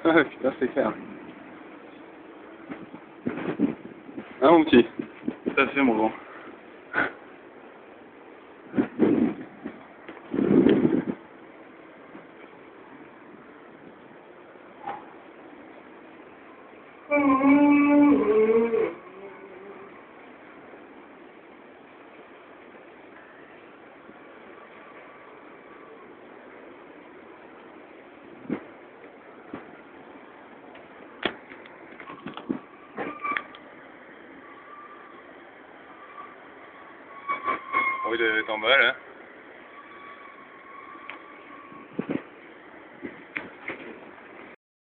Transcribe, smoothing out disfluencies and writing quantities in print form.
Ah putain, c'est clair. Hein, mon petit? Tout à fait, mon grand. Oh, il est en balle, hein.